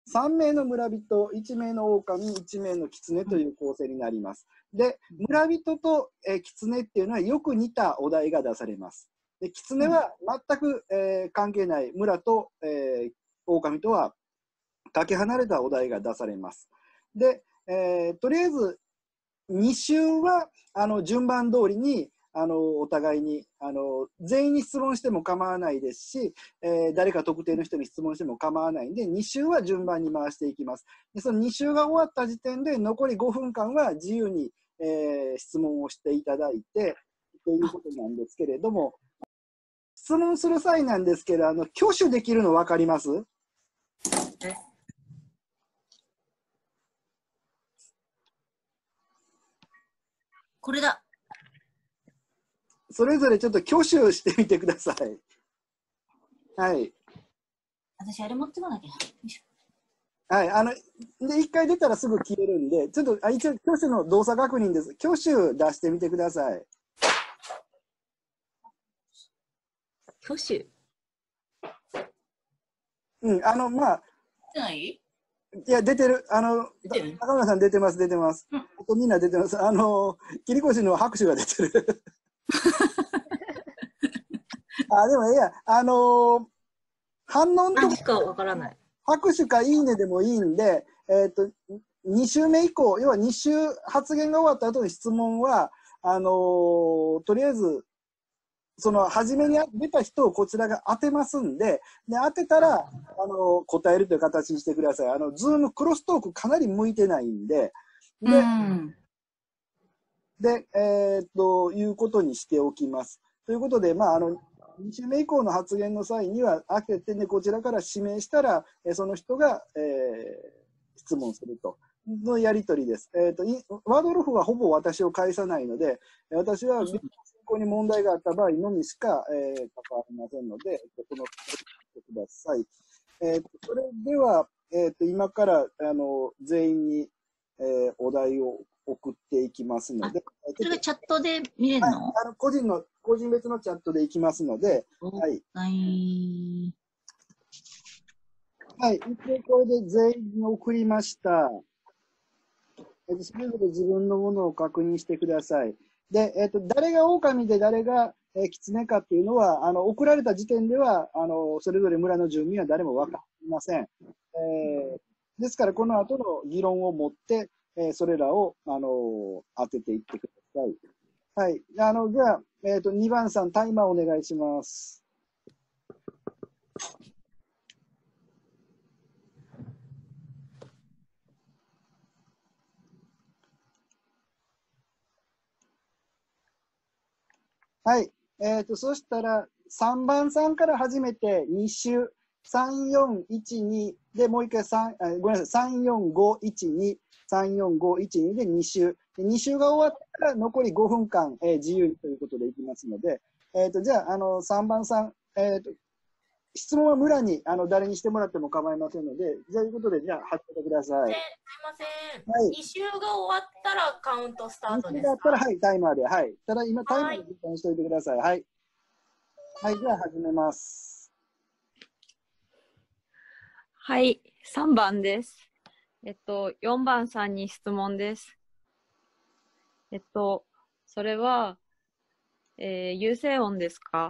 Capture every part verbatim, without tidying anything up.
さんめいの村人、いちめいの狼、いちめいの狐という構成になります。で、村人と、えー、狐っていうのはよく似たお題が出されます。で、狐は全く、えー、関係ない村と、えー、狼とはかけ離れたお題が出されます。で、えー、とりあえずに週はあの順番通りにあのお互いにあの全員に質問しても構わないですし、えー、誰か特定の人に質問しても構わないんで、に週は順番に回していきます。でそのに週が終わった時点で残りごふんかんは自由に、えー、質問をしていただいてということなんですけれども、質問する際なんですけど、あの挙手できるの分かります？ えこれだ。 それぞれちょっと挙手してみてください。はい。 私、あれ持ってこなきゃ。よいしょ。 はい。あの、で、一回出たらすぐ消えるんで、ちょっと、あ一応、挙手の動作確認です。挙手出してみてください。 挙手。 うん、あの、まあ、 出ない？ いや、出てる。あの、 出てる？ 高村さん出てます、出てます。 うんあとみんな出てます。あの、切り越しの拍手が出てる。あ、でも、いや、あのー反応のとこ何しかわからない。 拍手かいいねでもいいんで、えっと、に週目以降、要はに週発言が終わった後の質問は、あのーとりあえず、その初めに出た人をこちらが当てますんで、で当てたら、あの答えるという形にしてください。あの、ズームクロストークかなり向いてないんで、で、 うん。 で、えーっと、いうことにしておきます。ということで、まあ、あの、に週目以降の発言の際には、開けてね、こちらから指名したら、えその人が、えー、質問すると。のやり取りです。えーっと、ワードロフはほぼ私を返さないので、私は進行に問題があった場合のみしか、えー、関わりませんので、この、ください。えー、それでは、えー、と今からあの全員に、えー、お題を送っていきますので、 それがチャットで見れるの？ はい、あの個人の個人別のチャットでいきますので、はい。 はい。 はい、一応これで全員に送りました。えー、それぞれ自分のものを確認してください。で、えっ、ー、と、誰が狼で誰が、えー、狐かっていうのは、あの、送られた時点では、あの、それぞれ村の住民は誰も分かりません。えー、ですから、この後の議論を持って、えー、それらを、あの、当てていってください。はい。あの、じゃあ、えっ、ー、と、にばんさん、タイマーお願いします。はい。えっ、ー、と、そしたら、さんばんさんから始めてに週、さん、よん、いち、にで、もう一回さん、あごめんなさい、さん、よん、ご、いち、に、さん、よん、ご、いち、にでに週。に週が終わったら残りごふんかん、えー、自由にということでいきますので、えっ、ー、と、じゃあ、あの、さんばんさん、えっ、ー、と、質問は村に、あの、誰にしてもらっても構いませんので、じゃあ、いうことで、じゃあ、始めてください。 すいません。 はい。 に週が終わったらカウントスタートですか？ だったら、はい、タイマーで。はい。ただ、今、タイマーで時間しておいてください。はい。はい、じゃあ、始めます。 はい、さんばんです。えっと、よんばんさんに質問です。えっと、それは、えー、有声音ですか？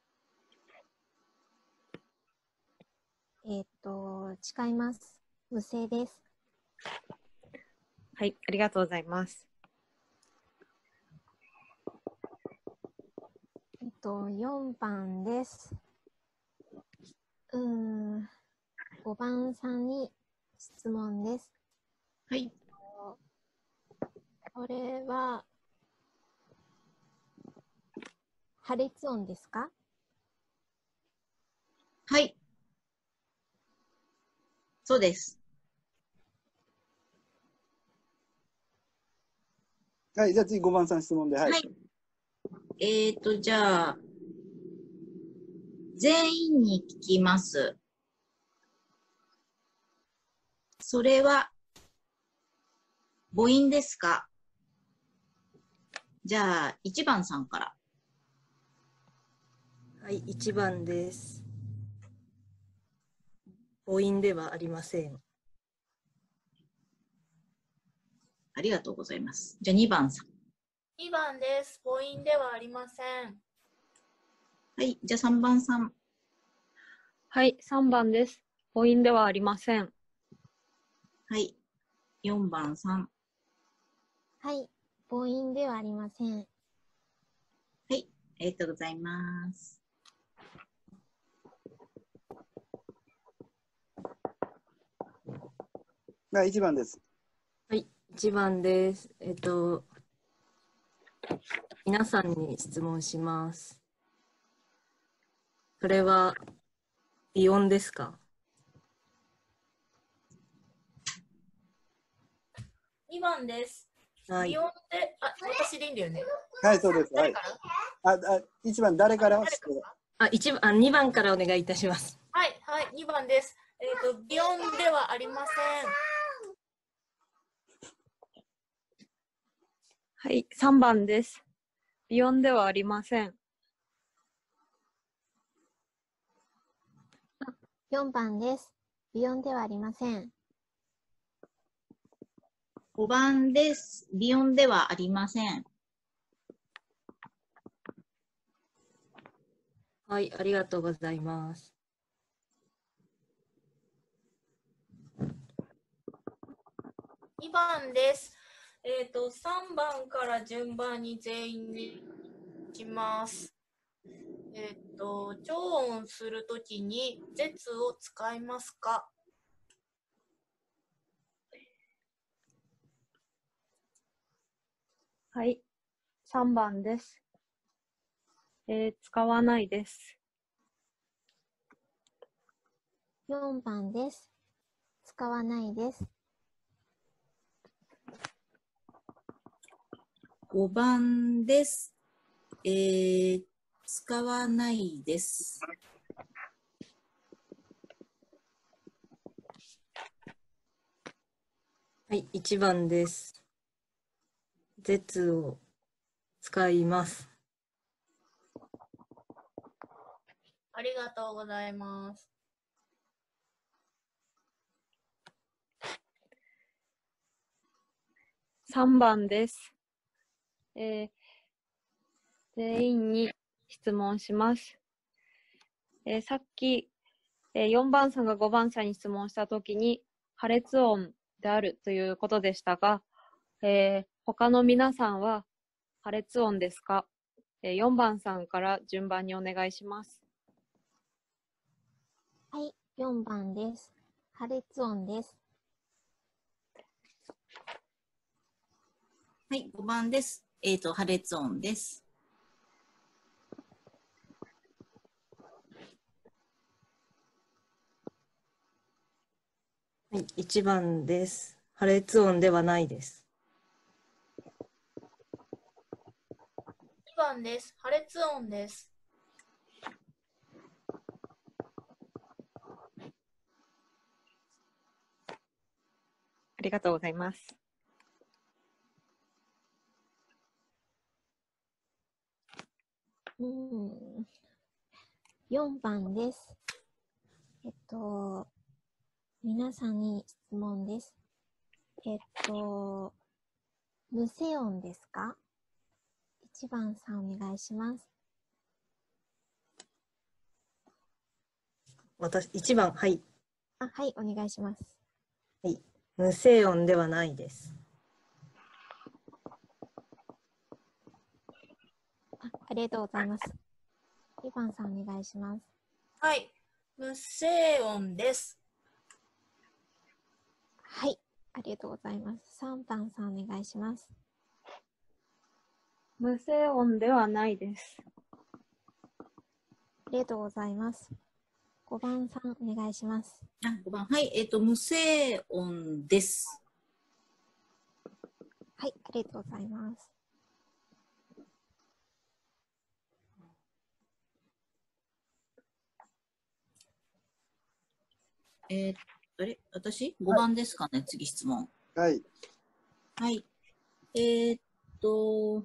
えっと、誓います。無声です。 はい、ありがとうございます。 えっと、よんばんです。うーん、ごばんさんに質問です。 はい。 これは、破裂音ですか？ はい。そうです。 はい、じゃあ次ごばんさん質問で。はい。 はい、えっ、ー、と、じゃあ、全員に聞きます。それは、母音ですか？じゃあ、いちばんさんから。 はい、いちばんです。母音ではありません。 ありがとうございます。じゃあにばんさん。 にばんです。母音ではありません。 はい。じゃあさんばんさん。 はい、さんばんです。母音ではありません。 はい。よんばんさん。 はい。母音ではありません。 はい。ありがとうございます。 がいちばんです。 はい、いちばんです。えっと、皆さんに質問します。それは、擬音ですか？ にばんです。 はい。 擬音で、あ、私でいいんだよね。 はい、そうです。はい。あ、あ、いちばん誰から？ 誰からあ、一番、あ、にばんからお願いいたします。 はい、はい、にばんです。えっ、と、擬音ではありません。 はい、さんばんです。擬音ではありません。 よんばんです。擬音ではありません。 ごばんです。擬音ではありません。 はい、ありがとうございます。 にばんです。えっ、と、さんばんから順番に全員にします。えっ、と、超音するときに絶を使いますか？ はい、さんばんです。えー、使わないです。 よんばんです。使わないです。 ごばんです。えー、使わないです。 はい、いちばんです。絶を使います。 ありがとうございます。 さんばんです。えー、全員に質問します。えー、さっき、えー、よんばんさんがごばんさんに質問したときに破裂音であるということでしたが、えー、他の皆さんは破裂音ですか？えー、よんばんさんから順番にお願いします。 はい。よんばんです。破裂音です。 はい、ごばんです。えっ、と、破裂音です。 はい、いちばんです。破裂音ではないです。 にばんです。破裂音です。 ありがとうございます。 うーん。よんばんです。えっと、皆さんに質問です。えっと、無声音ですか？ いち 番さんお願いします。 私、いちばん、はい。 あ、はい、お願いします。 はい。無声音ではないです。 あ、ありがとうございます。にばんさんお願いします。 はい、無声音です。 はい、ありがとうございます。さんばんさんお願いします。 無声音ではないです。 ありがとうございます。ごばんさんお願いします。 あ、ごばん。はい、えっ、と、無声音です。 はい、ありがとうございます。 えー、あれ私 ?ご 番ですかね、次質問。 はい。 はい。えー、っと、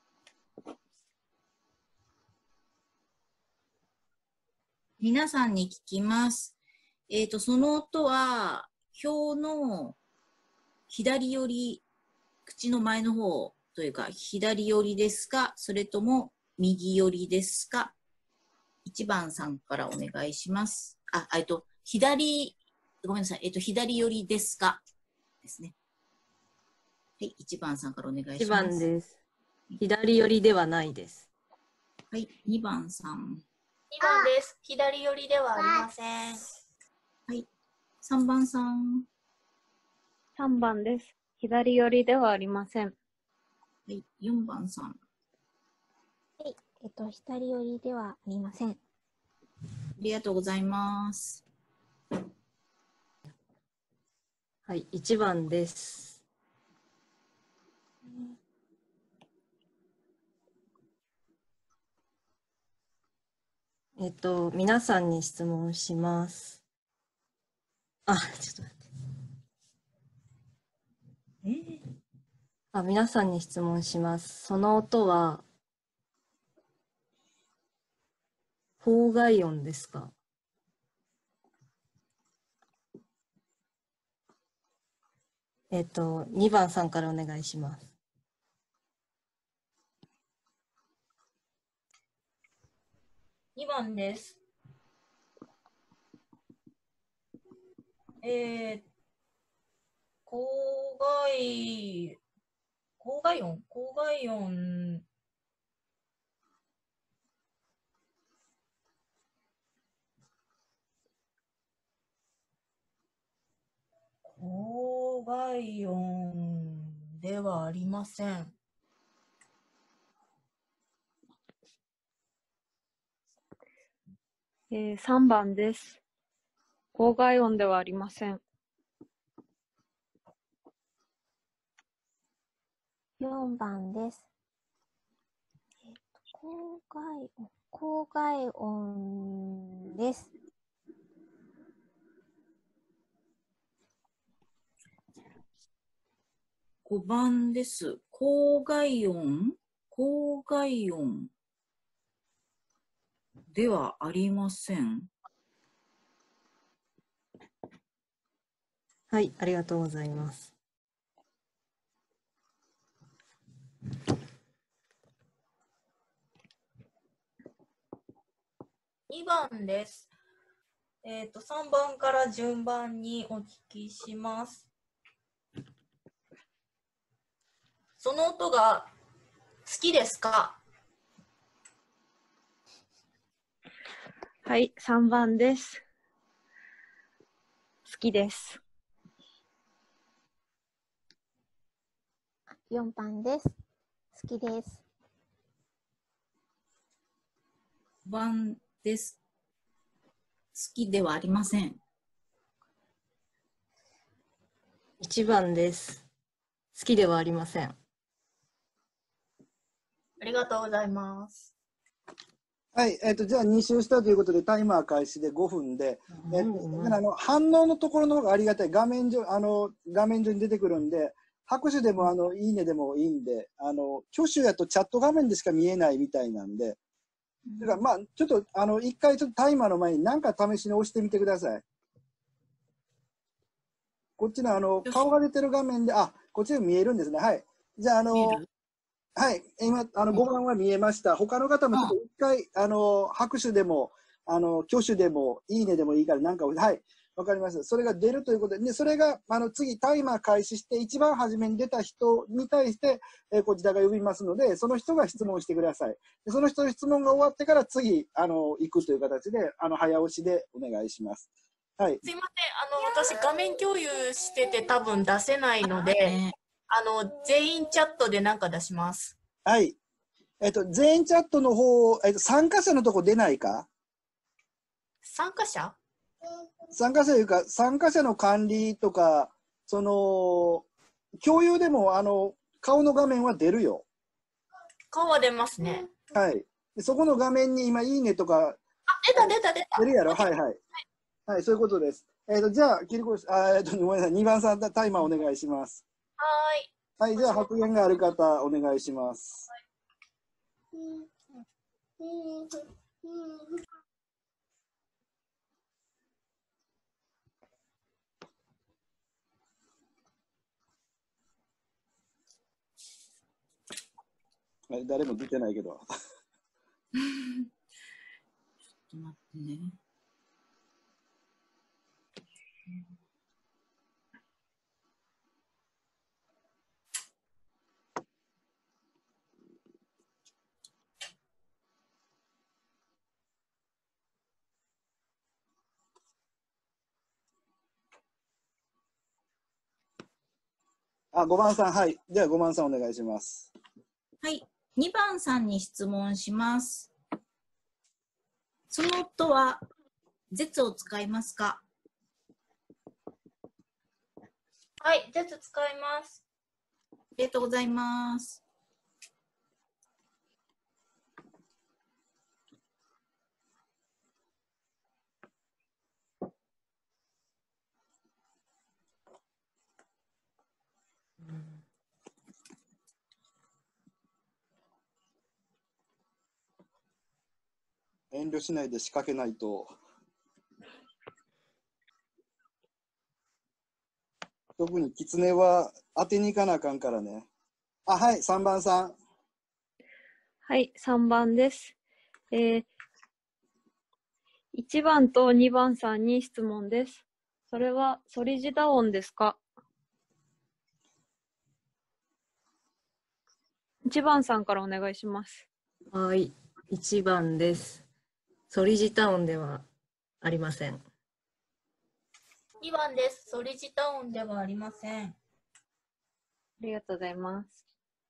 皆さんに聞きます。えー、っと、その音は、表の左寄り口の前の方というか、左寄りですか、それとも右寄りですか。いちばんさんからお願いします。あ、えっと、左、ごめんなさい。えっと、左寄りですかですね。はい、いちばんさんからお願いします。 いちばんです。左寄りではないです。 はい、にばんさん。 にばんです。左寄りではありません。 はい、さんばんさん。 さんばんです。左寄りではありません。 はい、よんばんさん。 はい。えっと、左寄りではありません。 ありがとうございます。 はい、いちばんです。えっと、皆さんに質問します。あ、ちょっと待って。 えー、 あ、皆さんに質問します。その音は、法外音ですか？えっと、にばんさんからお願いします。 にばんです。えー、郊外、郊外音郊外音、郊外音ではありません。 えー、さんばんです。郊外音ではありません。 よんばんです。えっと、郊外音、郊外音です。 ごばんです。郊外音、郊外音ではありません。 はい、ありがとうございます。 にばんです。えっと、さんばんから順番にお聞きします。その音が好きですか？ はい、さんばんです。好きです。 よんばんです。好きです。 ごばんです。好きではありません。 いちばんです。好きではありません。 ありがとうございます。 はい、えっ、と、じゃあに周したということで、タイマー開始でごふんで、えっ、と、だからあの反応のところの方がありがたい。画面上、あの、画面上に出てくるんで、拍手でも、あの、いいねでもいいんで、あの、挙手やとチャット画面でしか見えないみたいなんで、だからまあ、ちょっと、あの、一回ちょっとタイマーの前に何か試しに押してみてください。こっちのあの、顔が出てる画面で、あ、こっちで見えるんですね。はい。じゃあ、あの、はい、今、あの、ごばんは見えました。他の方もちょっと一回、あの、拍手でも、あの、挙手でも、いいねでもいいから、なんか、はい、わかりました。それが出るということで、ね、それが、あの、次、タイマー開始して、一番初めに出た人に対して、えーこちらが呼びますので、その人が質問してください。でその人の質問が終わってから、次、あの、行くという形で、あの、早押しでお願いします。はい。 すいません。あの、私、画面共有してて多分出せないので、 ね、 あの、全員チャットでなんか出します。 はい。えっと、全員チャットの方、えっと、参加者のとこ出ないか参加者参加者というか、参加者の管理とか、その、共有でも、あの、顔の画面は出るよ。 顔は出ますね。 はい。でそこの画面に今、いいねとか、 あ、出た出た出た。 出るやろはいはい。はい、そういうことです。えっ、と、じゃあ、切り越し、あ、えっ、と、ごめんなさい。にばんさん、タイマーお願いします。 はーい。 はい、じゃあ、発言がある方、お願いします。 誰も出てないけど。 ちょっと待ってね。 あ、ごばんさん、はい。ではごばんさんお願いします。 はい。にばんさんに質問します。その音は、絶を使いますか？ はい、絶使います。 ありがとうございます。 遠慮しないで仕掛けないと。特に狐は当てに行かなあかんからね。あ、はい、さんばんさん。 はい、さんばんです。えー、いちばんとにばんさんに質問です。それはソリジダ音ですか？いちばんさんからお願いします。 はい、いちばんです。ソリジタ音ではありません。 にばんです。ソリジタ音ではありません。 ありがとうございます。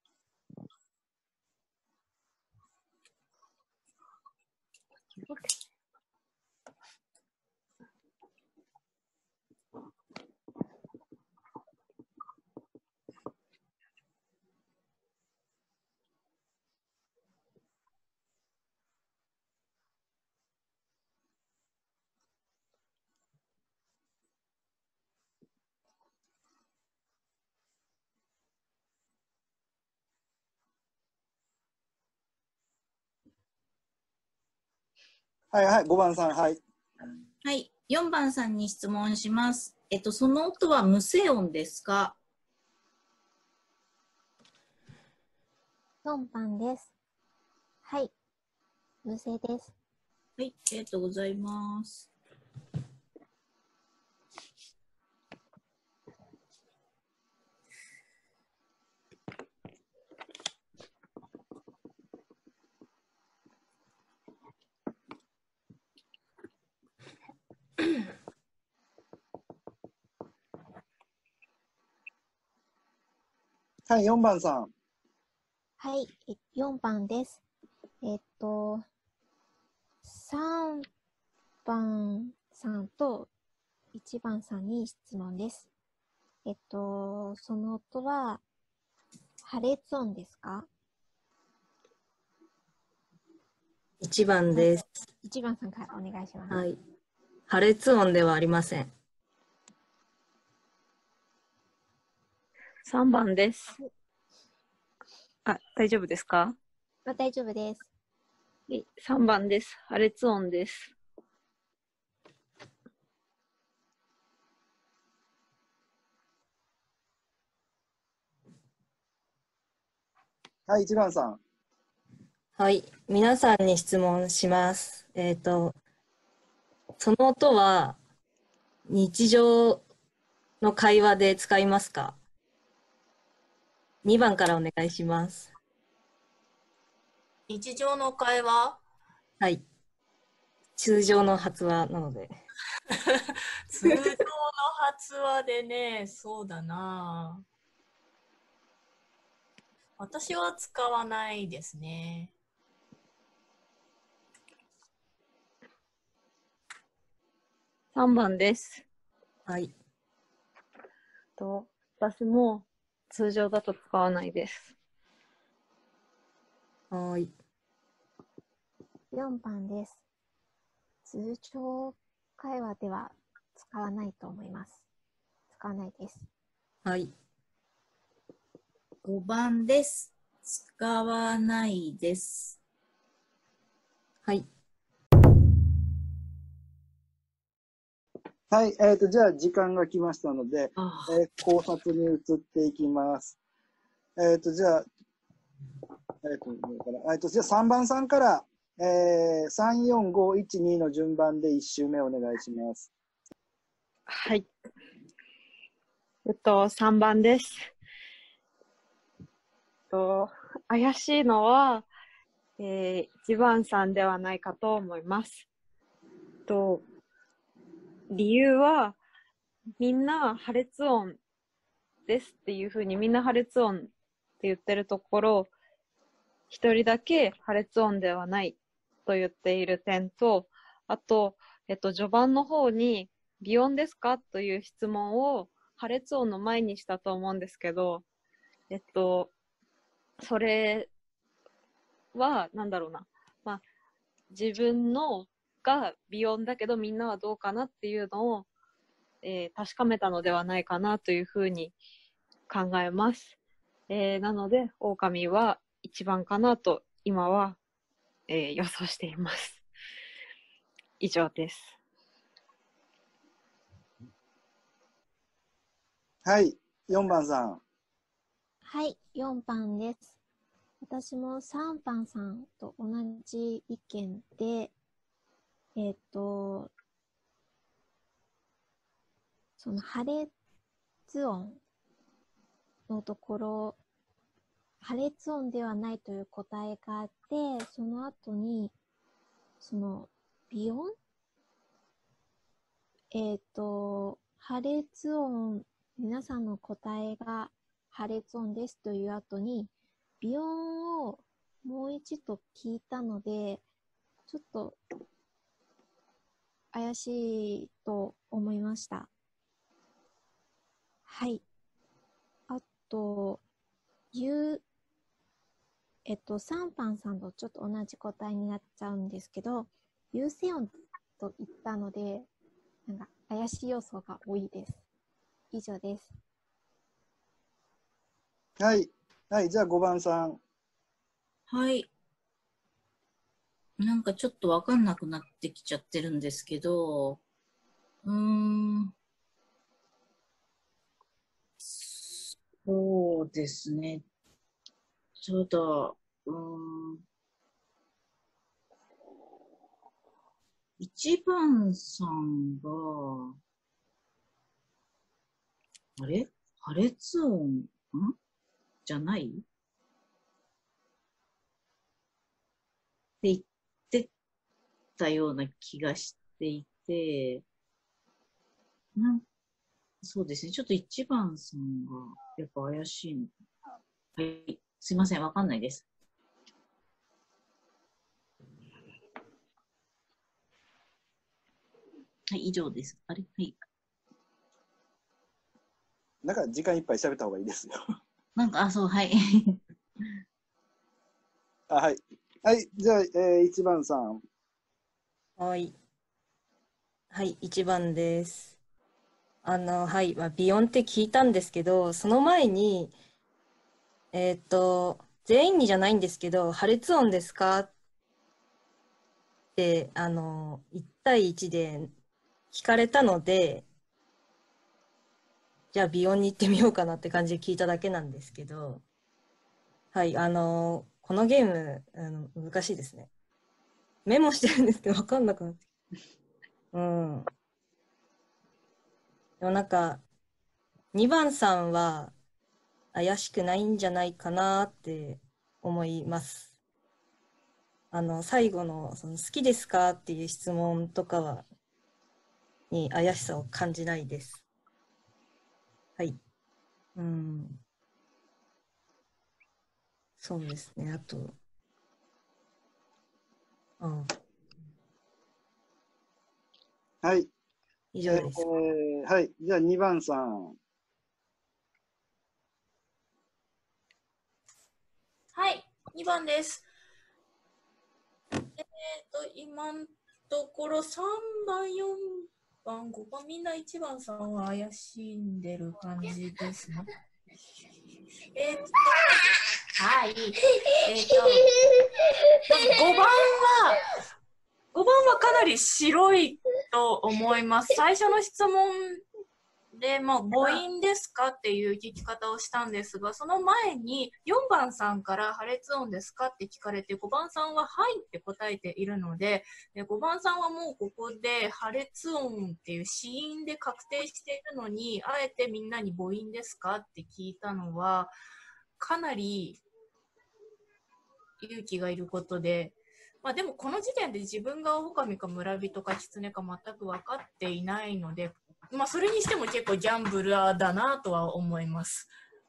はいはい、ごばんさん、はい。 はい。よんばんさんに質問します。えっと、その音は無声音ですか？ よんばんです。はい。無声です。 はい。ありがとうございます。 はい、よんばんさん。 はい。よんばんです。えっと、さんばんさんといちばんさんに質問です。えっと、その音は破裂音ですか？ いちばんです。 いちばんさんからお願いします。 はい。破裂音ではありません。 さんばんです。あ、大丈夫ですか？ あ、大丈夫です。 さんばんです。破裂音です。 はい、いちばんさん。 はい、皆さんに質問します。えっと、その音は日常の会話で使いますか？にばんからお願いします。 日常の会話？ はい。通常の発話なので。 通常の発話でね、そうだな。私は使わないですね。 さんばんです。 はい。 と、私も通常だと使わないです。 はい。 よんばんです。通常会話では使わないと思います。使わないです。 はい。 ごばんです。使わないです。 はい。 はい、えっと、じゃあ時間が来ましたので、 あえー考察に移っていきます。えっと、じゃあ、 えっと、えっと、じゃあさんばんさんから、えー、さん、よん、ご、いち、にの順番でいち周目お願いします。 はい。えっと、さんばんです。えっと、怪しいのは、えー、いちばんさんではないかと思います。えっと、理由は、みんな破裂音ですっていうふうにみんな破裂音って言ってるところ、一人だけ破裂音ではないと言っている点と、あと、えっと、序盤の方に、擬音ですかという質問を破裂音の前にしたと思うんですけど、えっと、それは、なんだろうな、まあ、自分のが擬音だけどみんなはどうかなっていうのを、えー、確かめたのではないかなというふうに考えます。えー、なので、狼はいちばんかなと今は、えー、予想しています。以上です。 はい、よんばんさん。 はい、よんばんです。私もさんばんさんと同じ意見で、えっと、その破裂音のところ、破裂音ではないという答えがあって、その後に、その、擬音えっと、破裂音、皆さんの答えが破裂音ですという後に、擬音をもう一度聞いたので、ちょっと怪しいと思いました。はい。あと、言う、えっと、さんばんさんとちょっと同じ答えになっちゃうんですけど、有声音と言ったので、なんか怪しい要素が多いです。以上です。 はい。はい。じゃあごばんさん。 はい。なんかちょっとわかんなくなってきちゃってるんですけど、うーん。そうですね。ちょっと、うーん。いちばんさんが、あれ破裂音、んじゃないって言ってたような気がしていて、なんそうですね。ちょっといちばんさんが、やっぱ怪しいの。はい。すいません。わかんないです。はい、以上です。あれはい。 なんか時間いっぱい喋った方がいいですよ。 なんか、あ、そう、はい。 あ、はい。はい。じゃあ、えー、いちばんさん。 はい。はい、いちばんです。あの、はい、まあ、擬音って聞いたんですけど、その前に、えっと、全員にじゃないんですけど、破裂音ですかって、あの、いち対いちで聞かれたので、じゃあ擬音に行ってみようかなって感じで聞いただけなんですけど、はい、あの、このゲーム、あの難しいですね。メモしてるんですけど、わかんなくなって。うん。でもなんか、にばんさんは怪しくないんじゃないかなって思います。あの、最後の、その好きですかっていう質問とかは、に怪しさを感じないです。はい。うん。そうですね。あと、うん。 はい。 以上です。 えー、はい。じゃあにばんさん。 はい、にばんです。えっ、ー、と、今のところさんばん、よんばん、ごばん、みんないちばんさんは怪しんでる感じですね。えっと、はい。えっ、ー、と、ごばんは、ごばんはかなり白いと思います。最初の質問で、まあ、母音ですかっていう聞き方をしたんですが、その前によんばんさんから破裂音ですかって聞かれて、ごばんさんははいって答えているので、でごばんさんはもうここで破裂音っていう子音で確定しているのに、あえてみんなに母音ですかって聞いたのは、かなり勇気がいることで、まあ、でもこの時点で自分が狼か村人か狐か全く分かっていないので、まあ、それにしても結構ギャンブラーだなとは思います。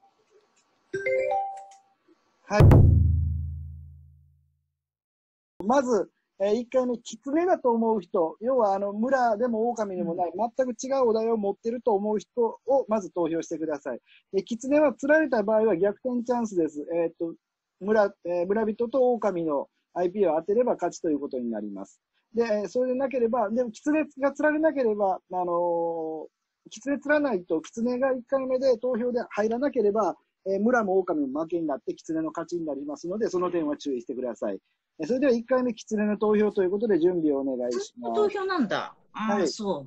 はい。まず、えー、いっかいめ、狐だと思う人、要はあの村でも狼でもない、全く違うお題を持ってると思う人をまず投票してください。で狐は釣られた場合は逆転チャンスです。えー、っと村えー、村人と狼の アイピー を当てれば勝ちということになります。で、それでなければ、でも、狐が釣られなければ、あのー、狐釣らないと、狐がいっかいめで投票で入らなければ、えー、村も狼も負けになって、狐の勝ちになりますので、その点は注意してください。えー、それではいっかいめ、狐の投票ということで、準備をお願いします。 投票なんだ。ああ、はい、そう。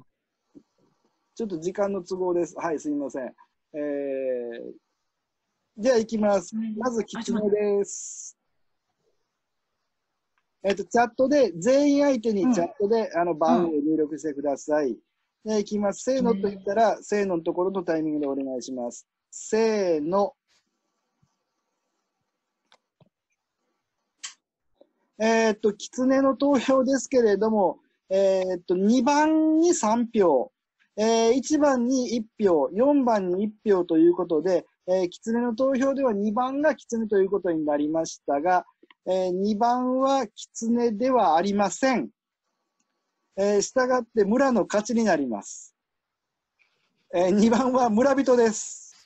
ちょっと時間の都合です。はい、すみません。えー、じゃあ、行きます。まず、狐です。えっと、チャットで、全員相手にチャットで、うん、あの、番号を入力してください。で、いきます。せーのと言ったら、せーののところのタイミングでお願いします。せーの。えっと、狐の投票ですけれども、えっと、にばんにさんぴょう、えー、いちばんにいっぴょう、よんばんにいっぴょうということで、えー、狐の投票ではにばんが狐ということになりましたが、えー、にばんは狐ではありません。えー、したがって村の勝ちになります。えー、にばんは村人です。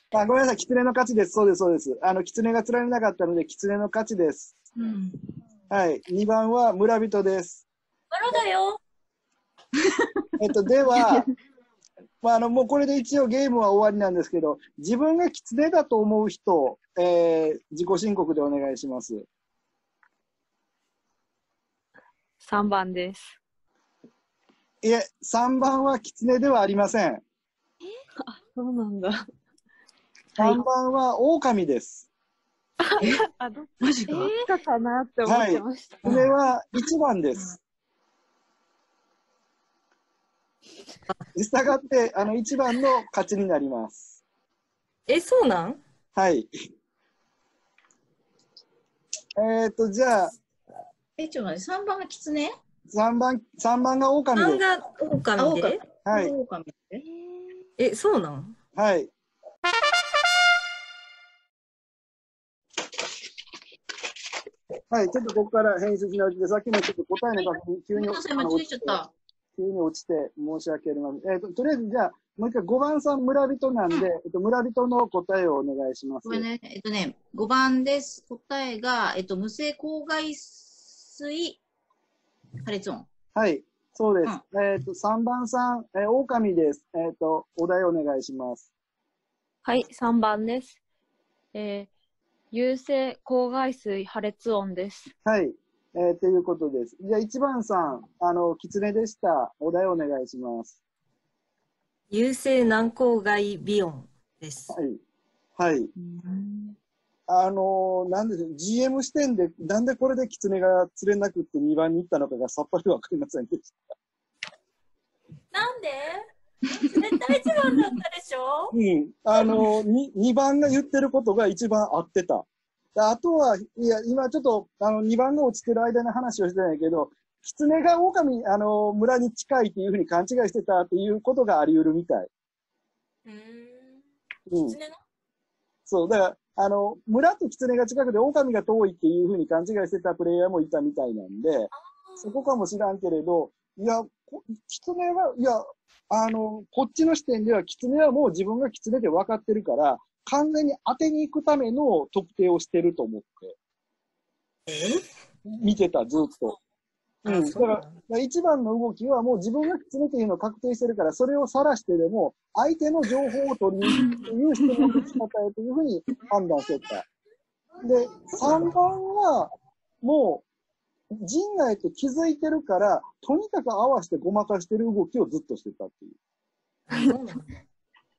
あ、ごめんなさい、狐の勝ちです。そうです、そうです。あの、狐が釣られなかったので、狐の勝ちです。うん、はい。にばんは村人です。 村だよ。 えっと、では、まあ、あの、もうこれで一応ゲームは終わりなんですけど、自分が狐だと思う人、えー、自己申告でお願いします。 さんばんです。 いえ、さんばんは狐ではありません。 えあ、そうなんだ。 さんばんは狼です。 えあ、どマジか、えー、かなって思ってました。 はい、狐はいちばんです。したがって、あの、いちばんの勝ちになります。 え、そうなん？ はい。えっと、じゃあ。 え、ちょっと待って、さんばんが狐？ さんばん、三番が狼です。 さんが狼で？ はい。 え、そうなん？ はい。はい、ちょっとここから編集し直して、さっきのちょっと答えの確認、急に落ちて、急に落ちて申し訳ありません。えっと、とりあえずじゃあ、もう一回ごばんさん村人なんで、えっと、村人の答えをお願いします。 ごめんね、えっとね、ごばんです。答えが、えっと、無声口外水破裂音。 はい、そうです。うん、えっと、さんばんさん、えー、狼です。えっと、お題お願いします。 はい、さんばんです。えー、有声口外水破裂音です。 はい、えー、ということです。じゃあいちばんさん、あの、狐でした。お題お願いします。 有声軟口外鼻音です。 はい。はい。あのー、なんでしょう、ジーエム 視点で、なんでこれで狐が釣れなくってにばんに行ったのかがさっぱりわかりませんでした。 なんで絶対いちばんだったでしょ。 うん。あのー、に、にばんが言ってることが一番合ってた。あとは、いや、今ちょっと、あの、にばんが落ちてる間の話をしてないけど、狐が狼、あのー、村に近いっていうふうに勘違いしてたっていうことがあり得るみたい。 うーん。 うん。 狐の？そう、 だから、あの、村と狐が近くで狼が遠いっていうふうに勘違いしてたプレイヤーもいたみたいなんで、そこかもしらんけれど、いや、狐は、いや、あの、こっちの視点では狐はもう自分が狐で分かってるから、完全に当てに行くための特定をしてると思って、 え見てた、ずっと。うん。だから、一番の動きはもう自分が狐っていうのを確定してるから、それを晒してでも、相手の情報を取りに行くという質問の仕方へというふうに判断してた。で、さんばんは、もう、陣内と気づいてるから、とにかく合わせてごまかしてる動きをずっとしてたっていう。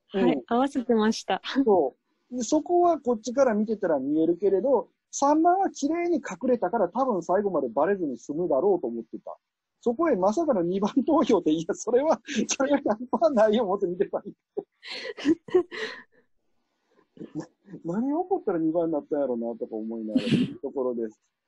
はい、合わせてました。 そうで。そこはこっちから見てたら見えるけれど、さんばんは綺麗に隠れたから多分最後までバレずに済むだろうと思ってた。そこへまさかのにばん投票って、いや、それは、それはひゃくパーセントないよ、思って見てた。何が起こったらにばんになったんやろうな、とか思いながら、ところです。